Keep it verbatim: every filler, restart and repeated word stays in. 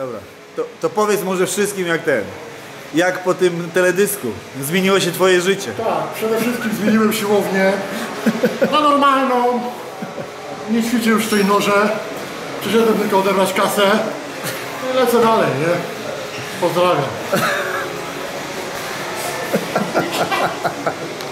Dobra. To, to powiedz może wszystkim jak ten. Jak po tym teledysku zmieniło się twoje życie? Tak, przede wszystkim zmieniłem siłownię na normalną. Nie ćwiczę już w tej norze. Przyszedłem tylko odebrać kasę i lecę dalej, nie? Pozdrawiam.